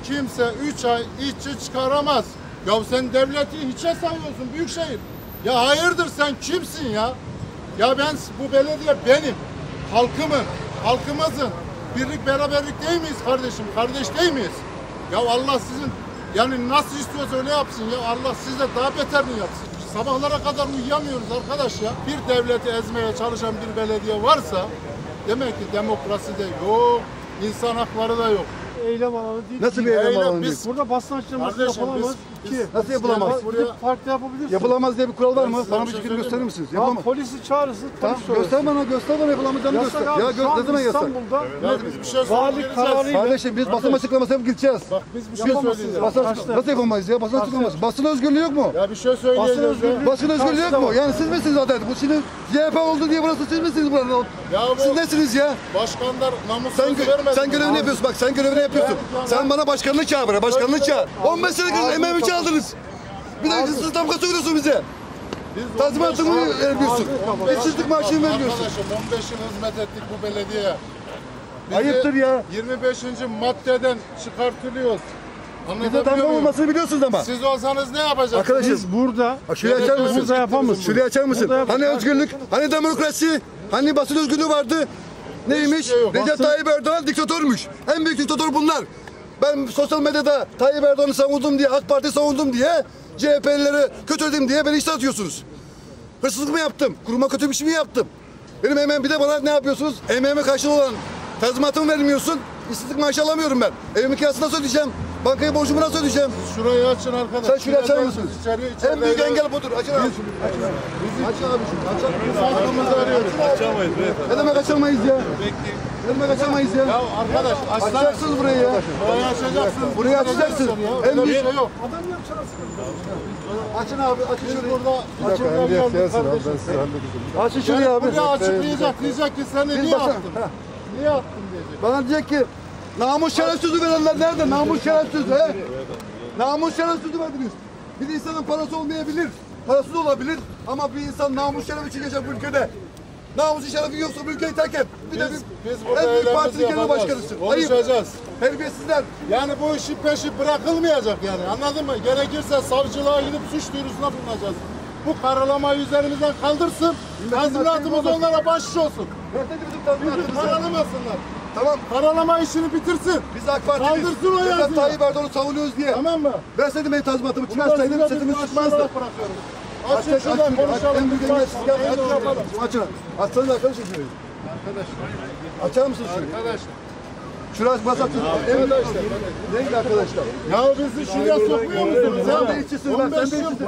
kimse 3 ay işçi çıkaramaz. Ya sen devleti hiçe sayıyorsun büyükşehir. Ya hayırdır sen kimsin ya? Ya ben bu belediye benim. Halkımın, halkımızın. Birlik beraberlik değil miyiz kardeşim? Kardeş değil miyiz? Ya Allah sizin yani nasıl istiyorsa öyle yapsın ya. Allah size daha beterini yapsın. Sabahlara kadar uyuyamıyoruz arkadaş ya. Bir devleti ezmeye çalışan bir belediye varsa demek ki demokrasi de yok, insan hakları da yok. Eylem alanı değil. Nasıl bir eylem alanı değil? Burada basın açıklaması yapılamaz. Nasıl yapılamaz? Farklı yapabilirsiniz. Yapılamaz diye bir kural var mı? Bana bir şey şekilde gösterir misiniz? Tamam, Yapamaz. polisi çağırırsın. Tamam, göster bana yapılamayacağını göster. Abi, Ya ne demek yasak? İstanbul'da Ya biz bir şey vali kararıyla Kardeşim biz basın açıklaması yapıp gideceğiz. Bak biz bir şey söyleyeceğiz. Nasıl yapamayız ya? Basın açıklaması. Basın özgürlüğü yok mu? Ya bir şey söyleyeceğiz ya. Basın özgürlüğü yok mu? Yani siz misiniz zaten? Bu şimdi CHP oldu diye burası siz misiniz buranın? Ya bu Siz nesiniz ya? başkanlar namussuz vermedi. Sen görevini yapıyorsun bak sen görevini yapıyorsun. Sen bana başkanlığı çağır buraya başkanlığı çağır. 15 sene kadar emeğimi çaldınız. Bir de siz damga söylüyorsun bize. Tazminatımı vermiyorsun. İşsizlik maaşını vermiyorsun. Arkadaşım 15 yıl hizmet ettik bu belediyeye. Bizi Ayıptır ya. 25. maddeden çıkartılıyoruz. Bize damga olmasını biliyorsunuz ama. Siz olsanız ne yapacaksınız? Arkadaşım biz burada şurayı açar mısın? burada yapamazsınız. Şurayı açar mısın? Burada Hani özgürlük, hani demokrasi, hani basın özgürlüğü vardı. Neymiş? şey yok. Recep Tayyip Erdoğan diktatörmüş. En büyük diktatör bunlar. Ben sosyal medyada Tayyip Erdoğan'ı savundum diye, AK Parti savundum diye, CHP'lileri kötüledim diye beni işten atıyorsunuz. Hırsızlık mı yaptım? Kuruma kötü bir şey mi yaptım? Benim emeğim bir de bana ne yapıyorsunuz? Emeğime karşılığı olan tazminatımı vermiyorsun. İşsizlik maaşı alamıyorum ben. Evimin kirasını nasıl ödeyeceğim? Bankaya borcumu nasıl ödeyeceğim? Şurayı açın arkadaş. Sen şurayı açar mısın? En büyük içeride engel budur. Açın abi. Açın abi. biz hakkımızı arıyoruz. Açamayız beyefendi. Ne demek açamayız ya? Ne demek açamayız ya? Ya arkadaş Açacaksınız burayı ya. burayı açacaksınız. Burayı açacaksın. En En bir büyük şey yok. açın abi. Açın Biz şurayı. burada açılmaya geldik kardeşim. Açın şurayı abi. Buraya açıklayacak. Diyecek ki seni niye bakın. attın? Niye attın diyecek. Bana diyecek ki namus şeref sözü verenler nerede? Namus şeref sözü he? Namus şeref sözü verdiniz. Bir insanın parası olmayabilir. Parasız olabilir ama bir insan namus şeref için yaşar bu ülkede. Namusu şerefi yoksa bu ülkeyi terk et. Bir de Biz burada en büyük eylemimizi partinin genel yapacağız. başkanısın. Ayıp. Konuşacağız. Terbiyesizler. Yani bu işi peşi bırakılmayacak yani anladın mı? Gerekirse savcılığa gidip suç duyurusuna bulunacağız. Bu karalamayı üzerimizden kaldırsın. Tazminatımız onlara bahşiş olsun. Versene bizim Bizi tazminatımızı. karalamasınlar. Tamam. Karalama işini bitirsin. Biz AK Parti'yiz. Kaldırsın o Recep yazıyı. Tayyip Erdoğan'ı savunuyoruz diye. Tamam mı? Verseydim benim tazminatımı Bundan çıkarsaydım size sesimiz bir çıkmazdı. karşılık bırakıyoruz. Açın şuradan konuşalım. En büyük engel siz gel. Açın. Açsanız arkadaşım şurayı. Açar mısınız şurayı? Arkadaşlar. Şurası burası açın. Arkadaşlar. Neydi arkadaşlar? Ya bizi şuraya sokmuyor musunuz ya? Sen de işçisin bak, sen de işçisin.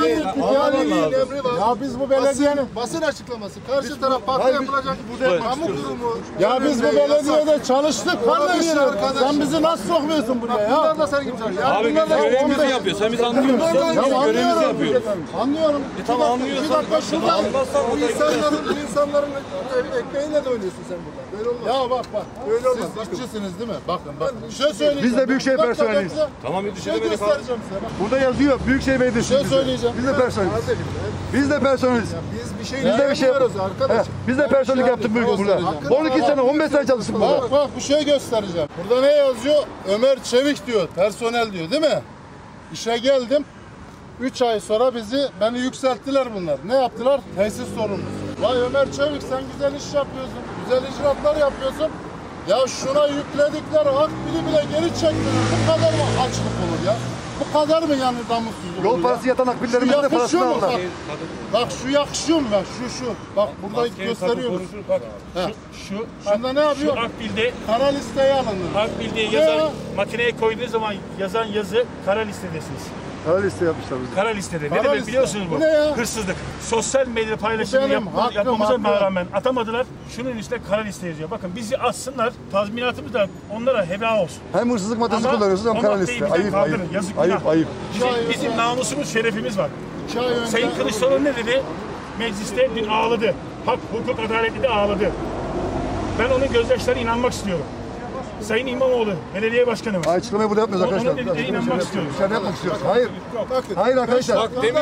Ya biz bu belediyenin... Basın açıklaması. Karşı taraf parkta yapılacak kamu kurumu. Ya biz bu belediyede çalıştık. Var mı yeri? Sen bizi nasıl sokmuyorsun buraya ya? Bunlar da senin gibi çalışıyor. Abi görevimizi yapıyor. Sen biz anlıyor musun? Biz görevimizi yapıyoruz. Anlıyorum. Tamam anlıyorsan. Bir dakika şurada. Anlamazsan Bu insanların ekmeğiyle de oynuyorsun sen burada. Böyle olmaz. Ya bak. Öyle olmaz. Siz işçisiniz değil mi? Bakın. Bir şey söyleyeceğim. Biz de Büyükşehir Bir dakika personeliyiz. bekle. Tamam bir Bir dışarı şey böyle kal. göstereceğim size. Bak. Burada yazıyor Büyükşehir Belediyesi. Bir şey söyleyeceğim. Biz de personeliz. Biz de personeliz. Biz bir şey Biz de bir şey yapıyoruz arkadaş. Biz de personelik yaptık bugün burada. 12 sene 15 sene çalıştık burada. Bak bir şey göstereceğim. Burada ne yazıyor? Ömer Çevik diyor. Personel diyor değil mi? İşe geldim. 3 ay sonra beni yükselttiler bunlar. Ne yaptılar? Tesis sorumlusu. Vay Ömer Çevik sen güzel iş yapıyorsun. Güzel icraatlar yapıyorsun. Ya şuna yükledikleri hak bile geri çektiler. Bu kadar mı açlık olur ya? Bu kadar mı yani namussuzluk Yol olur ya? parası yatan akbillerimize de parasını mu? aldılar. Bak şu yakışıyor mu? Bak şu. Bak burada gösteriyoruz. Bak Ha. şu Şunda ne yapıyor? Şu akbilde Kara listeye alınır. yazan makineye koyduğunuz zaman yazan yazı kara listedesiniz. Öyle liste yapmışlar bize. Kara listede. Ne Kara demek liste. biliyorsunuz bu? Bu ne ya? Hırsızlık. Sosyal medya paylaşımı benim hakkım, yapmamıza hakkım. rağmen atamadılar. Şunun üstüne kara liste yazıyor. Bakın bizi assınlar. Tazminatımız da onlara heba olsun. Hem hırsızlık maddesi Ama kullanıyorsunuz hem o kara maddeyi liste. bizden Ayıp kaldırın. ayıp. Yazık, Ayıp günah. ayıp. Bizim namusumuz, şerefimiz var. 2 ay önce. Sayın Kılıçdaroğlu ne dedi? Mecliste dün ağladı. Hak, hukuk, adalet dedi ağladı. Ben onun gözyaşlarına inanmak istiyorum. Sayın İmamoğlu, belediye başkanı var. Açıklamayı burada yapmıyoruz Onun arkadaşlar. dediğine inanmak istiyorum. Dışarıda yapmak istiyoruz. Hayır. Hayır arkadaşlar.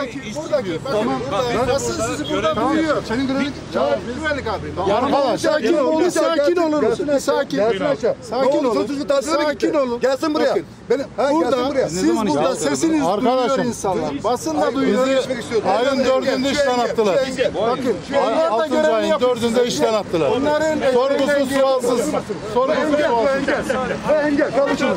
Basın sizi buradan duyuyor. Senin görevin... Güvenlik abi. Arkadaş Sakin olun. Sakin olun. Sakin. Gelsin aşağı. Sakin olun. Gelsin buraya. Benim, gelsin buraya. Siz burada sesiniz duyuyor Arkadaşım, insanlar. Basın da Hayır, duyuyor. bizi geçmek istiyorum. ayın 4'ünde işten attılar. Bakın onlar da 6. görevini ayın yapıyor. 4'ünde işten attılar. Onların Sorgusuz sualsız. Sorgusuz sualsız. Engel, kalın şunu.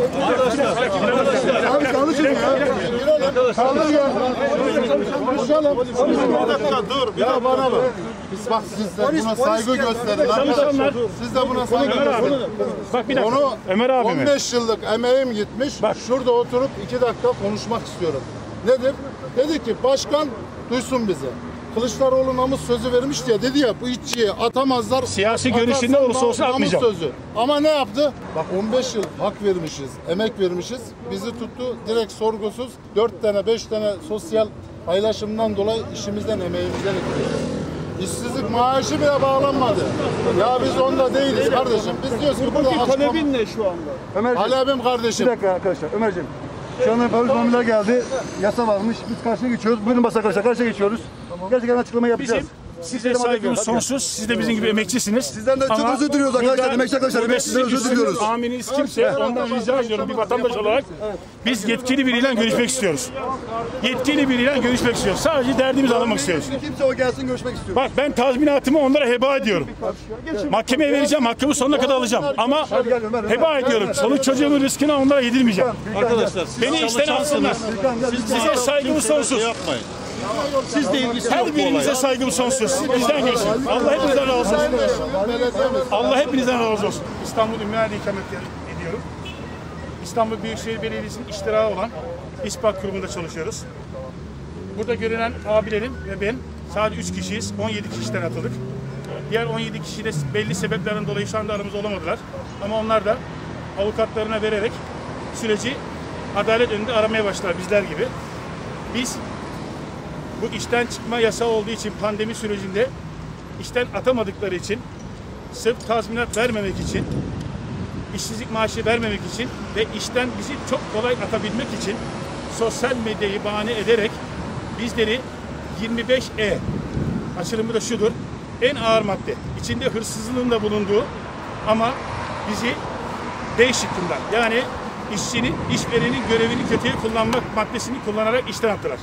Abi kalın şunu ya. Kaldır ya. Konuşalım. Bir dakika dur. Ya bana bak. Bak siz de buna saygı gösterin. Çalışanlar. Siz de buna saygı Ömer abi. gösterin. Bak bir dakika. Onu Ömer abi mi? 15 yıllık emeğim gitmiş. Bak. Şurada oturup 2 dakika konuşmak istiyorum. Nedir? Dedi ki başkan duysun bizi. Kılıçdaroğlu namus sözü vermiş diye dedi ya bu işçiye atamazlar. Siyasi görüşü ne olursa olsun namus atmayacağım. sözü. Ama ne yaptı? Bak 15 yıl hak vermişiz, emek vermişiz. Bizi tuttu direkt sorgusuz 4 tane 5 tane sosyal paylaşımdan dolayı işimizden emeğimizden gitti. İşsizlik maaşı bile bağlanmadı. Ya biz onda değiliz kardeşim. Biz diyoruz ki burada açıklama... Talebin ne şu anda? Ömerciğim, Talebim bir kardeşim. dakika arkadaşlar. Ömerciğim. Şu anda polis mamuller geldi. Yasa varmış. Biz karşıya geçiyoruz. Buyurun bas arkadaşlar. Karşıya geçiyoruz. Gerçekten açıklama yapacağız. Bizim size saygımız sonsuz. Siz de bizim gibi emekçisiniz. Sizden de çok özür diliyoruz arkadaşlar. Emekçi arkadaşlar. Emekçiden özür diliyoruz. Amiriniz kimse ondan rica ediyorum bir vatandaş olarak. Biz yetkili biriyle görüşmek istiyoruz. Yetkili biriyle görüşmek istiyoruz. Sadece derdimizi anlamak istiyoruz. Kimse o gelsin görüşmek istiyor. Bak ben tazminatımı onlara heba ediyorum. Mahkemeye vereceğim, hakkımı sonuna kadar alacağım. Ama heba ediyorum. Çoluk çocuğumun rızkını onlara yedirmeyeceğim. Arkadaşlar Beni işten alsınlar. Size saygımız sonsuz. siz de ilgisi Her birinize saygım sonsuz. Siz bizden geçin. Allah hepinizden razı olsun. Allah hepinizden razı olsun. İstanbul Ümraniye'de ikamet ediyorum. İstanbul Büyükşehir Belediyesi'nin iştirağı olan İSPAK kurumunda çalışıyoruz. Burada görünen abilerim ve ben sadece 3 kişiyiz. 17 kişiden atıldık. Diğer 17 kişi de belli sebeplerden dolayı şu anda aramızda olamadılar. Ama onlar da avukatlarına vererek süreci adalet önünde aramaya başlar bizler gibi. Biz bu işten çıkma yasağı olduğu için pandemi sürecinde işten atamadıkları için sırf tazminat vermemek için, işsizlik maaşı vermemek için ve işten bizi çok kolay atabilmek için sosyal medyayı bahane ederek bizleri 25E açılımı da şudur. En ağır madde. İçinde hırsızlığın da bulunduğu ama bizi D şıkkından yani işçinin, işverenin görevini kötüye kullanmak maddesini kullanarak işten attılar.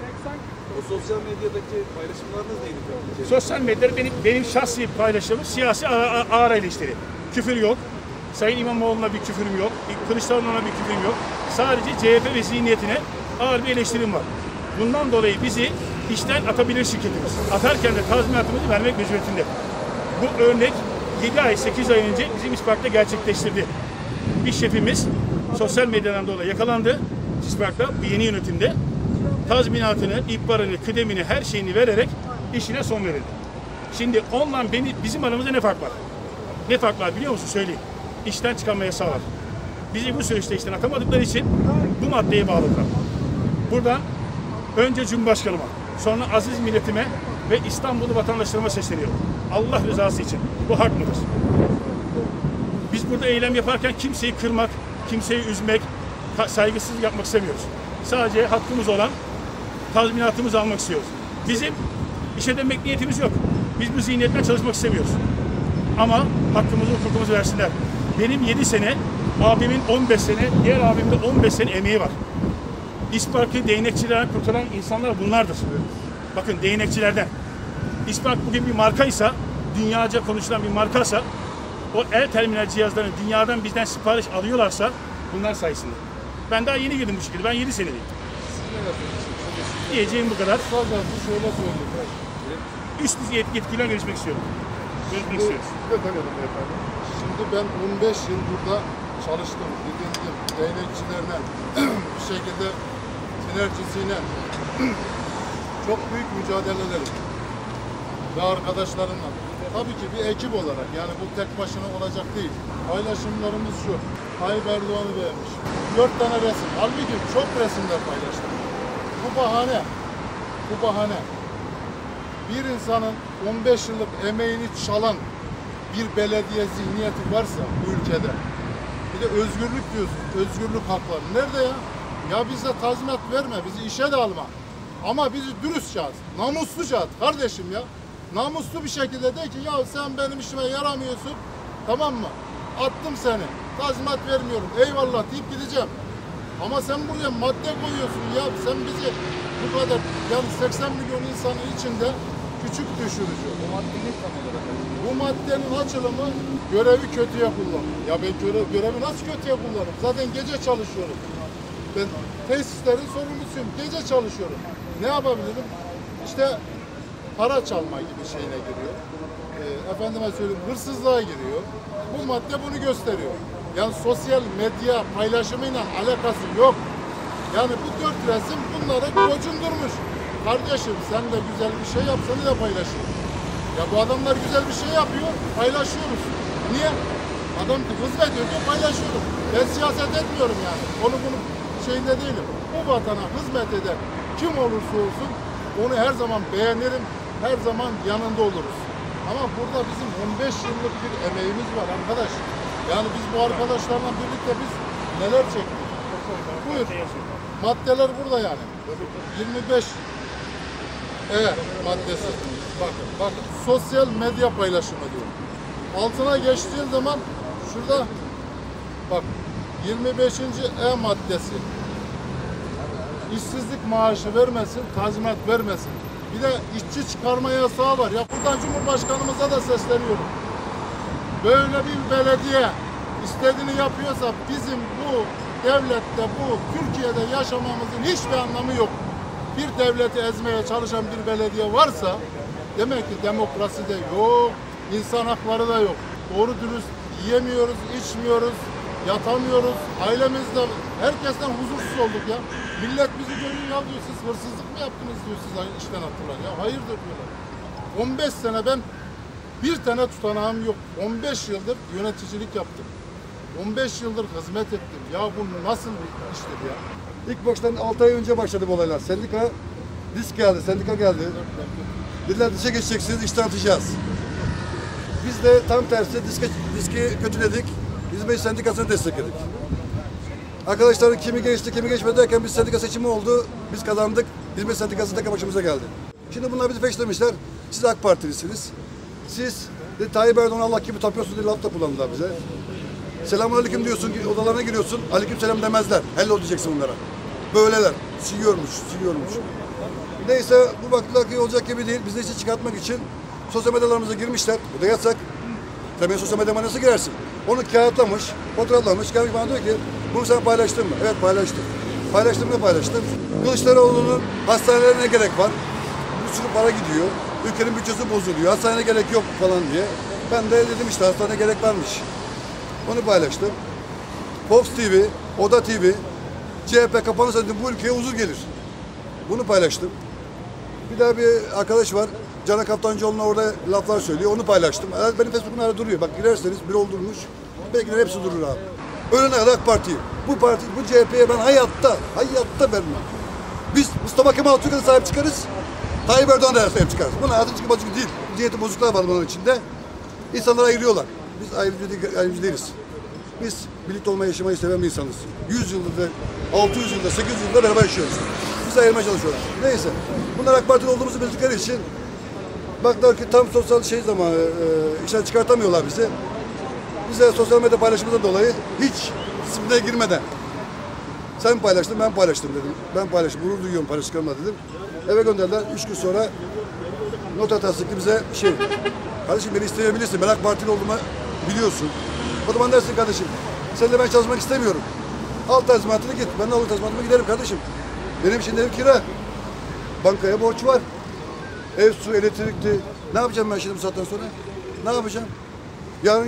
O sosyal medyadaki paylaşımlarınız neydi? Sosyal medyada benim şahsi paylaşımım siyasi ağır eleştiri. Küfür yok. Sayın İmamoğlu'na bir küfürüm yok. Kılıçdaroğlu'na bir küfürüm yok. Sadece CHP ve zihniyetine ağır bir eleştirim var. Bundan dolayı bizi işten atabilir şirketimiz. Atarken de tazminatımızı vermek mecburiyetinde. Bu örnek 7 ay 8 ay önce bizim İSPAK'ta gerçekleştirdi. Bir şefimiz sosyal medyadan dolayı yakalandı. İSPAK'ta bu yeni yönetimde tazminatını, ihbarını, kıdemini, her şeyini vererek işine son verildi. Şimdi onunla bizim aramızda ne fark var? Ne fark var biliyor musun? Söyleyeyim. İşten çıkarma yasağı var. Bizi bu süreçte işten atamadıkları için bu maddeye bağladılar. Buradan önce Cumhurbaşkanıma, sonra aziz milletime ve İstanbul'lu vatandaşlarıma sesleniyorum. Allah rızası için. Bu hak mıdır? Biz burada eylem yaparken kimseyi kırmak, kimseyi üzmek, saygısızlık yapmak istemiyoruz. Sadece hakkımız olan tazminatımızı almak istiyoruz. Bizim işe dönmek niyetimiz yok. Biz bu zihniyetle çalışmak istemiyoruz. Ama hakkımızı, hukukumuzu versinler. Benim 7 sene, abimin 15 sene, diğer abimin de 15 sene emeği var. İSPAK'ı değnekçilerden kurtaran insanlar bunlardır. Bakın değnekçilerden. İSPAK bugün bir markaysa, dünyaca konuşulan bir markaysa, o el terminal cihazlarını dünyadan bizden sipariş alıyorlarsa bunlar sayesinde. Ben daha yeni girdim bu şekilde. Ben 7 seneliyim. Diyeceğim bu kadar. Kısacası şöyle söyleyeyim. Üst düzey yetkililerle görüşmek istiyorum. Görüşmek istiyoruz. Şimdi ben 15 yıl burada çalıştım, didindim, değnekçilerine, bir şekilde tinercisiyle çok büyük mücadelelerim ve arkadaşlarımla. Tabii ki bir ekip olarak yani bu tek başına olacak değil. Paylaşımlarımız şu, Tayyip Erdoğan'ı beğenmiş. 4 tane resim, halbuki çok resimler paylaştım. Bu bahane, bu bahane. Bir insanın 15 yıllık emeğini çalan bir belediye zihniyeti varsa bu ülkede, bir de özgürlük diyorsun, özgürlük hakları. Nerede ya? Ya bize tazminat verme, bizi işe de alma. Ama bizi dürüst çağır, namuslu çağır kardeşim ya. Namuslu bir şekilde de ki ya sen benim işime yaramıyorsun, tamam mı? Attım seni, tazminat vermiyorum, eyvallah deyip gideceğim. Ama sen buraya madde koyuyorsun ya. Sen bizi bu kadar yani 80 milyon insanın içinde küçük düşürücü. Bu maddenin açılımı görevi kötüye kullan. Ya ben görevi nasıl kötüye kullanırım? Zaten gece çalışıyorum. Ben tesislerin sorumlusuyum. Gece çalışıyorum. Ne yapabilirim? İşte para çalma gibi şeyine giriyor. Efendime söyleyeyim hırsızlığa giriyor. Bu madde bunu gösteriyor. Yani sosyal medya paylaşımıyla alakası yok. Yani bu 4 resim bunları gocundurmuş. Kardeşim sen de güzel bir şey yap, seni de paylaşayım. Ya bu adamlar güzel bir şey yapıyor, paylaşıyoruz. Niye? Adam hizmet ediyor, paylaşıyoruz. Ben siyaset etmiyorum yani. Onu bunun şeyinde değilim. Bu vatana hizmet eden kim olursa olsun onu her zaman beğenirim, her zaman yanında oluruz. Ama burada bizim 15 yıllık bir emeğimiz var arkadaş. Yani biz bu arkadaşlarla birlikte biz neler çektik? Buyur. Maddeler burada yani. 25 maddesi. Bakın sosyal medya paylaşımı diyor. Altına geçtiğin zaman şurada bak 25. maddesi. İşsizlik maaşı vermesin, tazminat vermesin. Bir de işçi çıkarma yasağı var. Ya buradan Cumhurbaşkanımıza da sesleniyorum. Böyle bir belediye istediğini yapıyorsa bizim bu devlette, bu Türkiye'de yaşamamızın hiçbir anlamı yok. Bir devleti ezmeye çalışan bir belediye varsa demek ki demokrasi de yok, insan hakları da yok. Doğru dürüst yiyemiyoruz, içmiyoruz, yatamıyoruz. Ailemizde herkesten huzursuz olduk ya. Millet bizi görüyor ya diyor, siz hırsızlık mı yaptınız diyor, siz işten attılar ya. Hayırdır diyorlar. 15 sene ben bir tane tutanağım yok. 15 yıldır yöneticilik yaptım. 15 yıldır hizmet ettim. Ya bu nasıl bir iştir ya? İlk baştan 6 ay önce başladı bu olaylar. Sendika sendika geldi. Dediler dışa geçeceksiniz, işten atacağız. Biz de tam tersi diski kötüledik. Hizmet sendikasını destekledik. Arkadaşların kimi geçti, kimi geçmedi derken biz sendika seçimi oldu. Biz kazandık. Hizmet sendikası tek başımıza geldi. Şimdi bunlar bizi peşlemişler. Siz AK Partilisiniz. Siz de Tayyip Erdoğan Allah gibi tapıyorsunuz diye laf da kullandılar bize. Selamünaleyküm diyorsun, odalarına giriyorsun. Aleyküm selam demezler. Hello diyeceksin bunlara. Böyleler. Siliyormuş. Neyse bu baktılar ki olacak gibi değil. Bizi işe çıkartmak için sosyal medyalarımıza girmişler. Bu da yasak. Tabii sosyal medyama nasıl girersin? Onu kağıtlamış, fotoğraflamış. Gelmiş bana diyor ki bunu sen paylaştın mı? Evet paylaştım. Paylaştım ne paylaştım? Kılıçdaroğlu'nun hastanelerine ne gerek var? Bir sürü para gidiyor. Ülkenin bütçesi bozuluyor. Hastaneye gerek yok falan diye. Ben de dedim işte hastaneye gerek varmış. Onu paylaştım. Fox TV, Oda TV, CHP kapanırsa bu ülkeye huzur gelir. Bunu paylaştım. Bir daha bir arkadaş var. Canan Kaftancıoğlu'na orada laflar söylüyor. Onu paylaştım. Benim Facebook'um hala duruyor. Bak girerseniz bir oldurmuş. Belki de hepsi durur abi. Ölene kadar AK Parti'yi. Bu CHP'ye ben hayatta vermem. Biz Mustafa Kemal Atatürk'e sahip çıkarız. Tayyip Erdoğan'a da sahip çıkarız. Bunun hayatı çünkü bozuk değil. Ciheti bozuklar var bunun içinde. İnsanları ayırıyorlar. Biz ayrıcı değiliz. Biz birlikte olmayı, yaşamayı seven bir insanız. 100 yıldır da, 600 yılda, 800 yılda beraber yaşıyoruz. Biz ayırmaya çalışıyorlar. Neyse. Bunlar AK Partili olduğumuzu bildikleri için baktılar ki tam sosyal zamanı işten çıkartamıyorlar bizi. Bize sosyal medya paylaşımından dolayı hiç disipline girmeden sen paylaştın, ben paylaştım dedim. Ben paylaştım, gurur duyuyorum paylaştıklarımla dedim. Eve gönderdiler. 3 gün sonra not tasdikli bize kardeşim beni isteyebilirsin. Ben AK Partili olduğumu biliyorsun. O zaman dersin kardeşim, seninle ben çalışmak istemiyorum. Al tazminatını git. Ben de al tazminatımı giderim kardeşim. Benim şimdi ev kira. Bankaya borç var. Ev, su, elektrikli. Ne yapacağım ben şimdi bu saatten sonra? Ne yapacağım? Yarın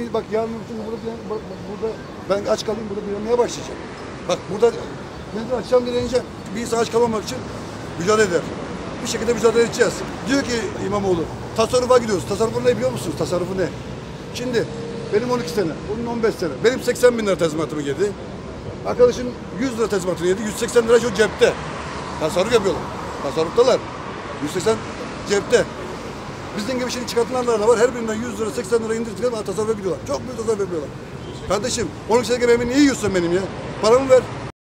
burada ben aç kalayım, burada direnmeye başlayacağım. Bak burada ben açacağım, direneceğim. Bir insan aç kalmamak için mücadele eder. Bir şekilde mücadele edeceğiz. Diyor ki İmamoğlu, tasarrufa gidiyoruz. Tasarrufu ne biliyor musunuz? Tasarrufu ne? Şimdi benim 12 sene, onun 15 sene. Benim 80 bin lira tazminatımı yedi. Arkadaşın 100 lira tazminatını yedi. 180 lira şu cepte. Tasarruf yapıyorlar. Tasarruftalar. 180 cepte. Bizim gibi şimdi çıkartılanlar da var. Her birinden 100 lira 80 lira indirtiyorlar. Tasarrufa gidiyorlar. Çok büyük tasarruf yapıyorlar. Kardeşim 12 sene emeğimi niye yiyorsun benim ya? Paramı ver.